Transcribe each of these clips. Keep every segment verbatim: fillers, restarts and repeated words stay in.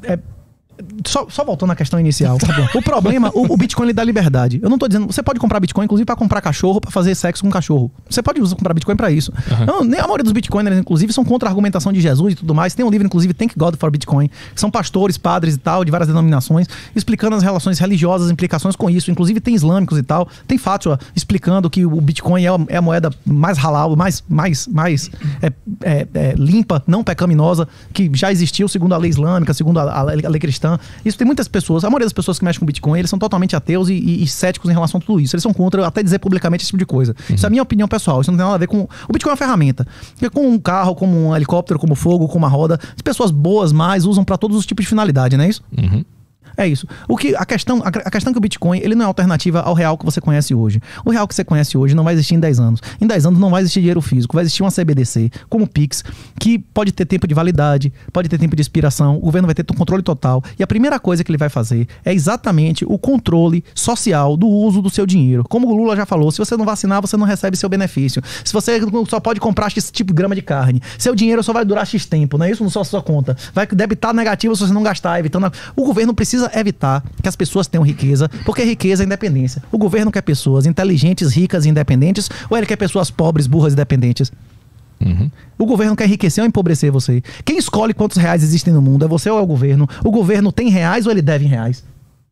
é, Só, só voltando à questão inicial. Tá bom. O problema, o, o Bitcoin ele dá liberdade. Eu não tô dizendo, você pode comprar Bitcoin inclusive para comprar cachorro, para fazer sexo com cachorro. Você pode usar, comprar Bitcoin para isso. Uhum. Não, nem a maioria dos Bitcoiners inclusive são contra a argumentação de Jesus e tudo mais. Tem um livro inclusive Thank God for Bitcoin, que são pastores, padres e tal, de várias denominações, explicando as relações religiosas, implicações com isso. Inclusive tem islâmicos e tal. Tem Fátima explicando que o Bitcoin é a, é a moeda mais halal, mais, mais, mais é, é, é, limpa, não pecaminosa, que já existiu segundo a lei islâmica, segundo a, a, a lei cristã. Isso tem muitas pessoas, a maioria das pessoas que mexem com Bitcoin, eles são totalmente ateus e, e, e céticos em relação a tudo isso. Eles são contra até dizer publicamente esse tipo de coisa. Uhum. Isso é a minha opinião pessoal. Isso não tem nada a ver com... O Bitcoin é uma ferramenta. Com um carro, como um helicóptero, como fogo, como uma roda. As pessoas boas mais usam para todos os tipos de finalidade, não é isso? Uhum. É isso. O que, a, questão, a, a questão é que o Bitcoin ele não é alternativa ao real que você conhece hoje. O real que você conhece hoje não vai existir em dez anos. Em dez anos não vai existir dinheiro físico. Vai existir uma C B D C, como o Pix, que pode ter tempo de validade, pode ter tempo de expiração. O governo vai ter controle total. E a primeira coisa que ele vai fazer é exatamente o controle social do uso do seu dinheiro. Como o Lula já falou, se você não vacinar, você não recebe seu benefício. Se você só pode comprar X tipo de grama de carne, seu dinheiro só vai durar X tempo, não é isso? Na sua, sua conta. Vai debitar negativo se você não gastar, evitando... A... O governo precisa evitar que as pessoas tenham riqueza, porque riqueza é independência. O governo quer pessoas inteligentes, ricas e independentes, ou ele quer pessoas pobres, burras e dependentes? Uhum. O governo quer enriquecer ou empobrecer você? Quem escolhe quantos reais existem no mundo? É você ou é o governo? O governo tem reais ou ele deve em reais?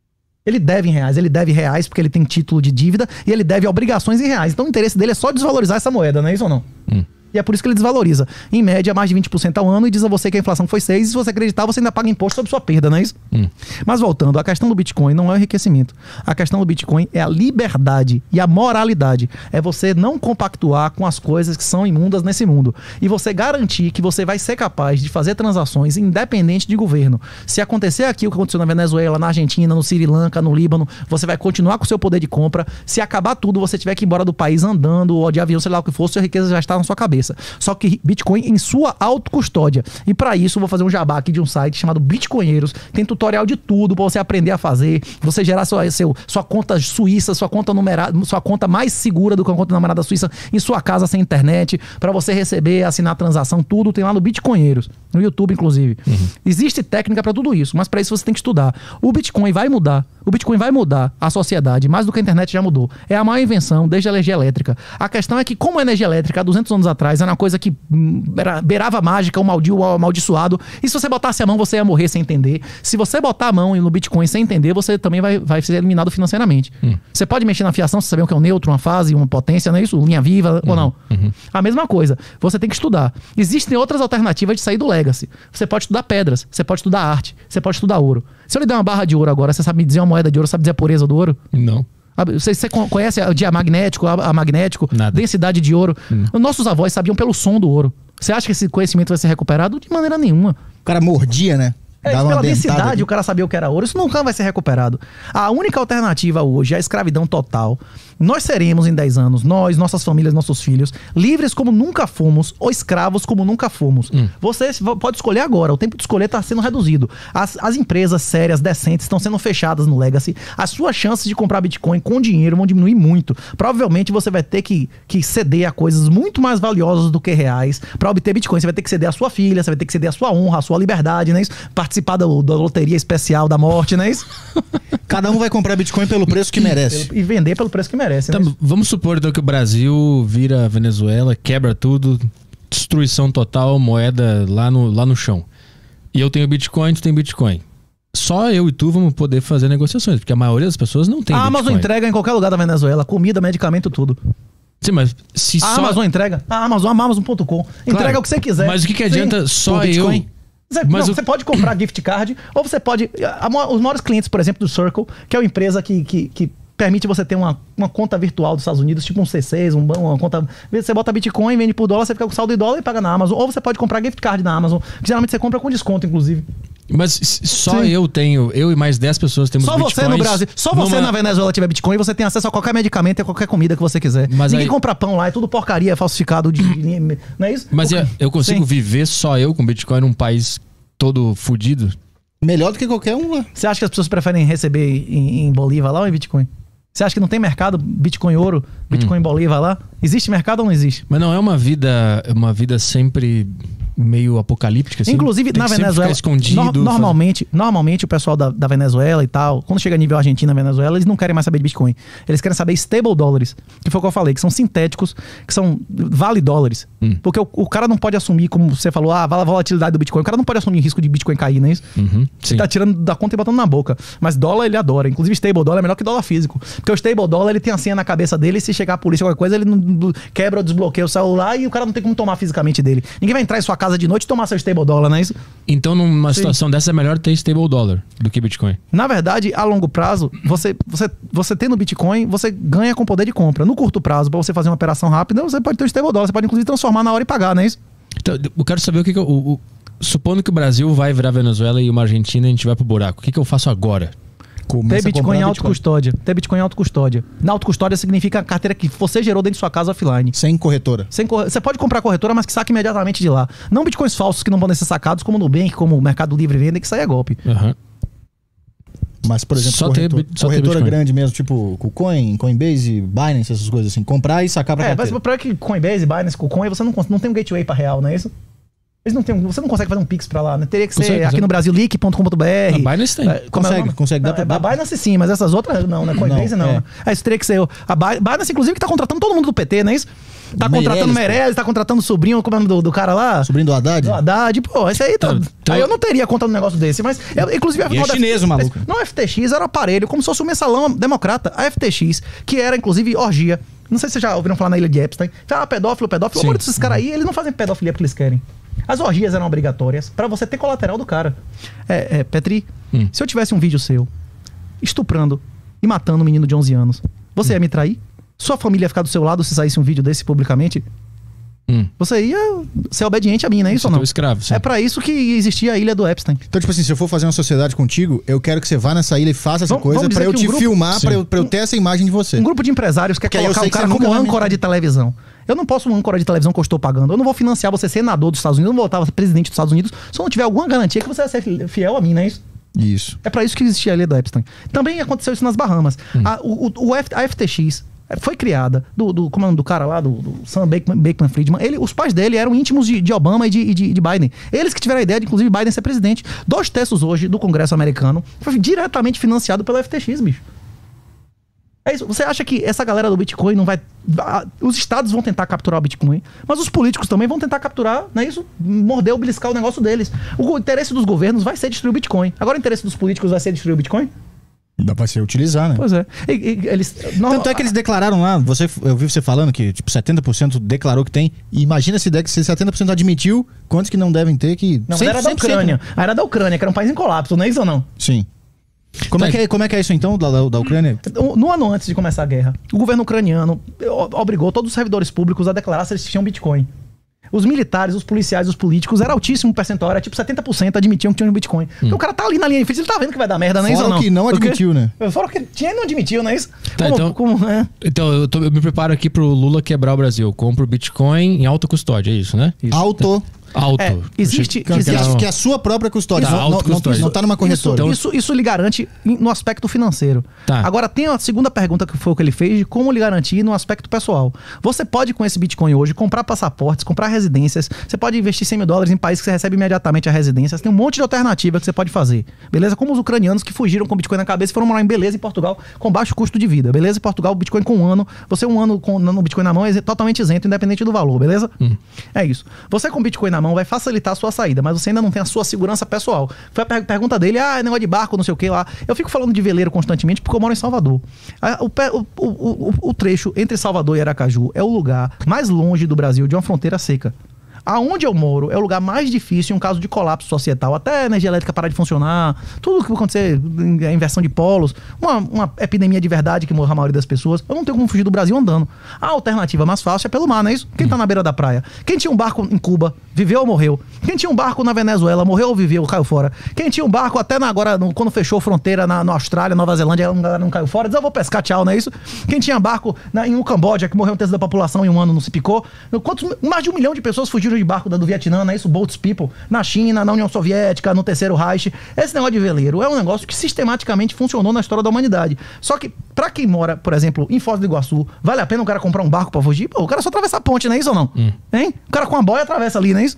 Ele deve em reais, ele deve reais porque ele tem título de dívida e ele deve obrigações em reais. Então o interesse dele é só desvalorizar essa moeda, não é isso ou não? Uhum. E é por isso que ele desvaloriza. Em média, mais de vinte por cento ao ano e diz a você que a inflação foi seis. E se você acreditar, você ainda paga imposto sobre sua perda, não é isso? Hum. Mas voltando, a questão do Bitcoin não é o enriquecimento. A questão do Bitcoin é a liberdade e a moralidade. É você não compactuar com as coisas que são imundas nesse mundo. E você garantir que você vai ser capaz de fazer transações independente de governo. Se acontecer aqui o que aconteceu na Venezuela, na Argentina, no Sri Lanka, no Líbano, você vai continuar com o seu poder de compra. Se acabar tudo, você tiver que ir embora do país andando ou de avião, sei lá o que for, sua riqueza já está na sua cabeça. Só que Bitcoin em sua autocustódia. E para isso eu vou fazer um jabá aqui de um site chamado Bitcoinheiros. Tem tutorial de tudo para você aprender a fazer, você gerar sua, seu, sua conta suíça, sua conta numerada, sua conta mais segura do que uma conta numerada suíça em sua casa sem internet, para você receber, assinar a transação, tudo tem lá no Bitcoinheiros, no YouTube inclusive. Uhum. Existe técnica para tudo isso, mas para isso você tem que estudar. O Bitcoin vai mudar. O Bitcoin vai mudar a sociedade, mais do que a internet já mudou. É a maior invenção desde a energia elétrica. A questão é que, como a energia elétrica há duzentos anos atrás era uma coisa que era, beirava a mágica, o maldi, o amaldiçoado, e se você botasse a mão, você ia morrer sem entender. Se você botar a mão no Bitcoin sem entender, você também vai, vai ser eliminado financeiramente. Hum. Você pode mexer na fiação, você saber o que é um neutro, uma fase, uma potência, não é isso? Linha viva uhum. ou não? Uhum. A mesma coisa. Você tem que estudar. Existem outras alternativas de sair do legacy. Você pode estudar pedras, você pode estudar arte, você pode estudar ouro. Se eu lhe der uma barra de ouro agora, você sabe me dizer uma moeda de ouro, sabe dizer a pureza do ouro? Não. Você, você conhece o diamagnético, a, a magnético, Nada. Densidade de ouro? Não. Nossos avós sabiam pelo som do ouro. Você acha que esse conhecimento vai ser recuperado? De maneira nenhuma. O cara mordia, né? É, Dava pela uma densidade ali. o cara sabia o que era ouro. Isso nunca vai ser recuperado. A única alternativa hoje é a escravidão total. Nós seremos em dez anos, nós, nossas famílias, nossos filhos, livres como nunca fomos ou escravos como nunca fomos. Hum. Você pode escolher agora. O tempo de escolher está sendo reduzido. As, as empresas sérias, decentes, estão sendo fechadas no Legacy. As suas chances de comprar Bitcoin com dinheiro vão diminuir muito. Provavelmente você vai ter que, que ceder a coisas muito mais valiosas do que reais. Para obter Bitcoin, você vai ter que ceder a sua filha, você vai ter que ceder a sua honra, a sua liberdade, né? Participar da, da loteria especial da morte, não é isso? Cada um vai comprar Bitcoin pelo preço que merece. E vender pelo preço que merece, tá, né? Vamos supor então que o Brasil vira Venezuela, quebra tudo, destruição total, moeda lá no, lá no chão. E eu tenho Bitcoin, tu tem Bitcoin. Só eu e tu vamos poder fazer negociações, porque a maioria das pessoas não tem a Bitcoin. A Amazon entrega em qualquer lugar da Venezuela, comida, medicamento, tudo. Sim, mas se a só... Amazon entrega. A Amazon, a Amazon ponto com. Entrega claro, o que você quiser. Mas o que, que adianta Sim. só Por eu... Você, mas não, o... você pode comprar gift card, ou você pode... A, os maiores clientes, por exemplo, do Circle, que é uma empresa que... que, que permite você ter uma, uma conta virtual dos Estados Unidos, tipo um C seis, um, uma conta... Você bota Bitcoin, vende por dólar, você fica com saldo em dólar e paga na Amazon. Ou você pode comprar gift card na Amazon, que geralmente você compra com desconto, inclusive. Mas só Sim. eu tenho, eu e mais dez pessoas temos só Bitcoins. Só você no Brasil, só você numa... na Venezuela tiver Bitcoin, você tem acesso a qualquer medicamento e a qualquer comida que você quiser. Mas ninguém aí... compra pão lá, é tudo porcaria, é falsificado de... Não é isso? Mas eu, eu consigo Sim. viver só eu com Bitcoin num país todo fudido? Melhor do que qualquer um lá. Você acha que as pessoas preferem receber em, em Bolívar lá ou em Bitcoin? Você acha que não tem mercado Bitcoin ouro, Bitcoin hum. Bolívar lá? Existe mercado ou não existe? Mas não é uma vida, uma vida sempre meio apocalíptica, assim? Inclusive, Tem na que sempre Venezuela, ficar escondido, no- normalmente, normalmente o pessoal da, da Venezuela e tal, quando chega a nível Argentina, Venezuela, eles não querem mais saber de Bitcoin. Eles querem saber stable dólares, que foi o que eu falei, que são sintéticos, que são vale dólares. Hum. Porque o, o cara não pode assumir, como você falou, ah, a volatilidade do Bitcoin. O cara não pode assumir risco de Bitcoin cair, não é isso? Uhum, sim. Tá tirando da conta e botando na boca. Mas dólar ele adora. Inclusive, stable dólar é melhor que dólar físico. Porque o stable dólar ele tem a senha na cabeça dele e se chegar a polícia ou qualquer coisa, ele não, não- quebra ou desbloqueia o celular e o cara não tem como tomar fisicamente dele. Ninguém vai entrar em sua casa de noite e tomar seu stable dólar, não é isso? Então, numa Sim. situação dessa, é melhor ter stable dollar do que Bitcoin. Na verdade, a longo prazo, você, você, você tendo Bitcoin, você ganha com poder de compra. No curto prazo, para você fazer uma operação rápida, você pode ter o stable dólar. Você pode, inclusive, transformar na hora e pagar, não é isso? Então, eu quero saber o que, que eu... o- o- supondo que o Brasil vai virar Venezuela e uma Argentina e a gente vai pro buraco. O que, que eu faço agora? Começa Ter a Bitcoin comprar em autocustódia. Ter Bitcoin em autocustódia. Na autocustódia significa a carteira que você gerou dentro de sua casa offline. Sem corretora. Sem corre- Você pode comprar corretora, mas que saque imediatamente de lá. Não bitcoins falsos que não podem ser sacados, como o Nubank, como o Mercado Livre vende, que isso aí é golpe. Aham. Mas, por exemplo, Só ter corretor- bit- só ter corretora Bitcoin. grande mesmo, tipo KuCoin, Coinbase, Binance, essas coisas assim. Comprar e sacar pra É, mas carteira. o problema é que Coinbase, Binance, KuCoin, você não, cons- não tem um gateway pra real, não é isso? Eles não têm, você não consegue fazer um Pix pra lá, né? Teria que ser Consegue, aqui consegue. no Brasil, leak ponto com ponto b r. A Binance tem. É, como é o Consegue, nome? consegue, dá Não, pra- é, A Binance sim, mas essas outras não, né? Coinbase Não, não. é. Né? É, isso teria que ser. o- A Bi- Binance, inclusive, que tá contratando todo mundo do P T, não é isso? Tá Meirelles, contratando pô. Meirelles, tá contratando o sobrinho, como é o nome do, do cara lá? Sobrinho do Haddad? Do Haddad, pô, esse aí tá. Então- então- Aí eu não teria conta num negócio desse, mas. Eu, inclusive, E é no- chinês o maluco. Não, a F T X era um aparelho, como se fosse um mensalão democrata. A F T X, que era, inclusive, orgia. Não sei se vocês já ouviram falar na ilha de Epstein. Ah, pedófilo, pedófilo. Sim. Olha esses caras aí, eles não fazem pedofilia porque eles querem. As orgias eram obrigatórias pra você ter colateral do cara. É, é Petri, Hum. se eu tivesse um vídeo seu estuprando e matando um menino de onze anos, você ia me trair? Sua família ia ficar do seu lado se saísse um vídeo desse publicamente? Hum. Você ia ser obediente a mim, não é isso Você ou é não? teu escravo, sim. É pra isso que existia a ilha do Epstein. Então, tipo assim, se eu for fazer uma sociedade contigo, eu quero que você vá nessa ilha e faça essa Vamos- coisa vamos pra dizer eu que um te grupo- filmar, pra Sim. eu, pra eu ter essa imagem de você. Um grupo de empresários quer Que aí eu colocar sei o que cara você como nunca vai me- âncora de televisão. Eu não posso um âncora de televisão que eu estou pagando. Eu não vou financiar você senador dos Estados Unidos, eu não vou voltar a ser presidente dos Estados Unidos se eu não tiver alguma garantia que você vai ser fiel a mim, não é isso? Isso. É pra isso que existia a ilha do Epstein. Também aconteceu isso nas Bahamas. A, o, o- o F- a F T X foi criada do, do, como é o nome do cara lá, do, do Sam Bankman, Bankman Friedman. Ele, os pais dele eram íntimos de, de Obama e de, e de, de Biden. Eles que tiveram a ideia de, inclusive, Biden ser presidente. Dois terços hoje do Congresso americano foi diretamente financiado pela F T X, bicho. É isso. Você acha que essa galera do Bitcoin não vai... ah, Os estados vão tentar capturar o Bitcoin, mas os políticos também vão tentar capturar, não é isso? Morder ou beliscar o negócio deles. O interesse dos governos vai ser destruir o Bitcoin. Agora o interesse dos políticos vai ser destruir o Bitcoin? Dá pra ser utilizar, né? Pois é. E- e- eles, Tanto é que eles declararam lá, você, eu vi você falando que tipo setenta por cento declarou que tem. E imagina se, der, se setenta por cento admitiu, quantos que não devem ter que. Não, cem- era da cem por cento, Ucrânia. né? Ah, era da Ucrânia, que era um país em colapso, não é isso ou não? Sim. Como, Tá. é que é, como é que é isso então, da, da- da Ucrânia? No ano antes de começar a guerra, o governo ucraniano o- obrigou todos os servidores públicos a declarar se eles tinham Bitcoin. Os militares, os policiais, os políticos, era altíssimo percentual, era tipo setenta por cento admitiam que tinham Bitcoin. Porque o cara tá ali na linha de frente, ele tá vendo que vai dar merda, não é isso Fora ou o não? que não Porque- admitiu, né? Fora o que tinha e não admitiu, não é isso? Tá, como, então- como- é? Então, eu, tô- eu me preparo aqui pro Lula quebrar o Brasil. Eu compro Bitcoin em alta custódia, é isso, né? Auto. Alto. É, existe- Que, existe- é, que é a sua própria custódia. Tá, não, não, não, autocustódia. não tá numa corretora. Então- Isso, isso lhe garante em- no aspecto financeiro. Tá. Agora, tem a segunda pergunta que foi o que ele fez, de como lhe garantir no aspecto pessoal. Você pode, com esse Bitcoin hoje, comprar passaportes, comprar residências, você pode investir cem mil dólares em países que você recebe imediatamente a residência, tem um monte de alternativa que você pode fazer, beleza? Como os ucranianos que fugiram com Bitcoin na cabeça e foram morar em Beleza, em Portugal, com baixo custo de vida, beleza? Em Portugal, o Bitcoin com um ano, você um ano com no Bitcoin na mão é totalmente isento, independente do valor, beleza? É isso. Você com Bitcoin na mão vai facilitar a sua saída, mas você ainda não tem a sua segurança pessoal. Foi a per- pergunta dele, ah, negócio de barco, não sei o que lá. Eu fico falando de veleiro constantemente porque eu moro em Salvador. Ah, O, pe- o- o- o- o trecho entre Salvador e Aracaju é o lugar mais longe do Brasil de uma fronteira seca. Aonde eu moro é o lugar mais difícil em um caso de colapso societal, até a energia elétrica parar de funcionar, tudo que vai acontecer, a inversão de polos, uma, uma epidemia de verdade que morra a maioria das pessoas, eu não tenho como fugir do Brasil andando. A alternativa mais fácil é pelo mar, não é isso? Quem tá na beira da praia? Quem tinha um barco em Cuba, viveu ou morreu? Quem tinha um barco na Venezuela, morreu ou viveu, caiu fora? Quem tinha um barco até na, agora, no- quando fechou a fronteira na, na Austrália, Nova Zelândia, a galera não caiu fora, diz, eu vou pescar, tchau, não é isso? Quem tinha barco na, em um Camboja, que morreu um terço da população em um ano, não se picou? Quantos, mais de um milhão de pessoas fugiram de barco da- do Vietnã, não é isso? Boats People, na China, na União Soviética, no Terceiro Reich. Esse negócio de veleiro é um negócio que sistematicamente funcionou na história da humanidade. Só que, pra quem mora, por exemplo, em Foz do Iguaçu, vale a pena o cara comprar um barco pra fugir? Pô, o cara só atravessa a ponte, não é isso ou não? Hein? O cara com a boia atravessa ali, não é isso?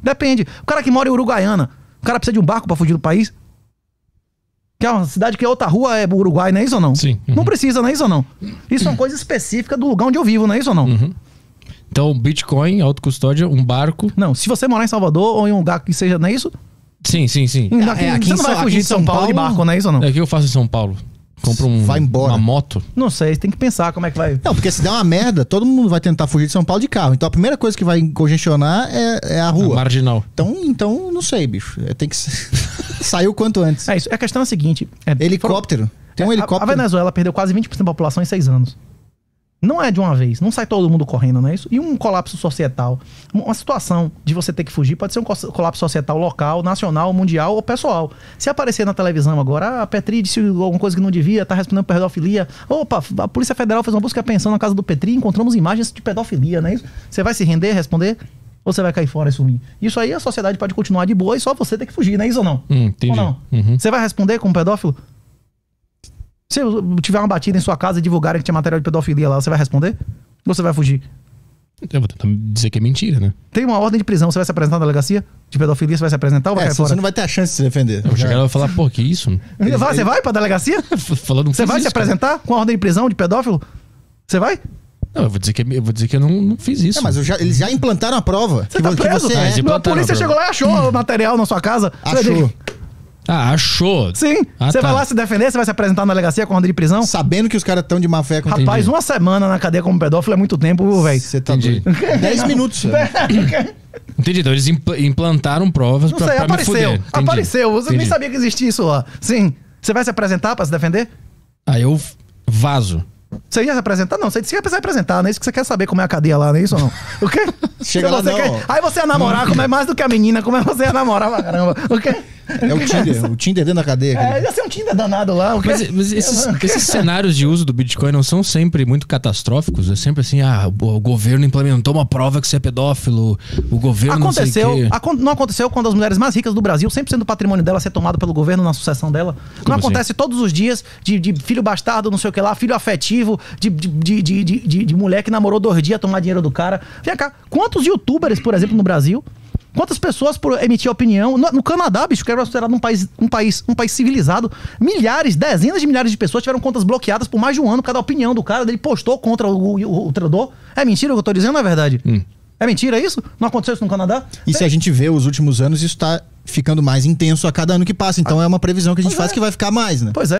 Depende. O cara que mora em Uruguaiana, o cara precisa de um barco pra fugir do país? Que é uma cidade que é outra rua, é Uruguai, não é isso ou não? Sim. Uhum. Não precisa, não é isso ou não? Isso é uma coisa específica do lugar onde eu vivo, não é isso ou não? Uhum. Então, Bitcoin, autocustódia, um barco. Não, se você morar em Salvador ou em um lugar que seja, não é isso? Sim, sim, sim. Aqui, é, aqui você em não vai São- fugir aqui em de São São Paulo de Paulo- barco, não é isso ou não? É o que eu faço em São Paulo. Compro um, Vai embora. uma moto. Não sei, você tem que pensar como é que vai... Não, porque se der uma merda, todo mundo vai tentar fugir de São Paulo de carro. Então a primeira coisa que vai congestionar é, é a rua. Marginal. Então, então, não sei, bicho. É, tem que sair o quanto antes. É isso, a questão é a seguinte... É, Helicóptero. Tem um a- helicóptero. A Venezuela perdeu quase vinte por cento da população em seis anos. Não é de uma vez, não sai todo mundo correndo, não é isso? E um colapso societal, uma situação de você ter que fugir, pode ser um col- colapso societal local, nacional, mundial ou pessoal. Se aparecer na televisão agora, ah, a Petri disse alguma coisa que não devia, tá respondendo por pedofilia. Opa, a Polícia Federal fez uma busca de apreensão na casa do Petri e encontramos imagens de pedofilia, não é isso? Você vai se render, responder? Ou você vai cair fora e sumir? Isso aí a sociedade pode continuar de boa e só você ter que fugir, não é isso ou não? Hum, entendi. Ou não? Uhum. Você vai responder como pedófilo? Se eu tiver uma batida em sua casa e divulgarem que tinha material de pedofilia lá, você vai responder? Ou você vai fugir? Eu vou tentar dizer que é mentira, né? Tem uma ordem de prisão, você vai se apresentar na delegacia de pedofilia, você vai se apresentar ou vai É, cair você fora? não vai ter a chance de se defender. Eu vou chegar lá e falar, pô, que isso? Você vai, você vai pra delegacia? Falando Você vai se apresentar com a ordem de prisão de pedófilo? Você vai? Não, eu vou dizer que, eu vou dizer que eu não, não fiz isso. É, mas eu já- eles já implantaram a prova. Você que, tá vo- que preso? você Ah, é. eles A implantaram polícia a prova. chegou lá e achou o material na sua casa. Você vai Achou. dizer- Ah, achou. Sim. Ah, você tá. vai lá se defender, você vai se apresentar na delegacia com ordem de prisão? Sabendo que os caras estão de má fé com Rapaz, uma semana na cadeia como pedófilo é muito tempo, viu, velho. Você tá Entendi. doido. dez minutos. Entendi. Então eles impl- implantaram provas Não pra, sei, pra me apareceu. fuder. Entendi. Apareceu. Você nem Entendi. sabia que existia isso lá. Sim. Você vai se apresentar pra se defender? Aí eu vazo. Você ia se apresentar? Não, você disse que ia precisar apresentar, não é isso que você quer saber como é a cadeia lá, não é isso ou não? O quê? Chega Se lá, você não. quer- Aí você ia namorar, como é mais do que a menina, como é que você ia namorar pra caramba? O quê? É o Tinder. O Tinder dentro da cadeia. É, cara. ia ser um Tinder danado lá. O quê? Mas, mas esses, esses cenários de uso do Bitcoin não são sempre muito catastróficos? É sempre assim, ah, o, o governo implementou uma prova que você é pedófilo, o governo Aconteceu, não sei o quê. acon- não aconteceu quando as mulheres mais ricas do Brasil, cem por cento do patrimônio dela ser tomado pelo governo na sucessão dela. Não assim? acontece todos os dias de, de filho bastardo, não sei o que lá, filho afetivo, de, de, de, de, de, de- de mulher que namorou dois dias tomar dinheiro do cara. Vem cá, quantos youtubers, por exemplo, no Brasil, quantas pessoas por emitir opinião? No, no Canadá, bicho, que era considerado um país, um, país, um país civilizado, milhares, dezenas de milhares de pessoas tiveram contas bloqueadas por mais de um ano por causa da opinião do cara, ele postou contra o, o, o treinador. É mentira o que eu tô dizendo, não é verdade? Hum. É mentira isso? Não aconteceu isso no Canadá? E se a gente vê os últimos anos, isso tá ficando mais intenso a cada ano que passa. Então é uma previsão que a gente Pois faz é. que vai ficar mais, né? Pois é.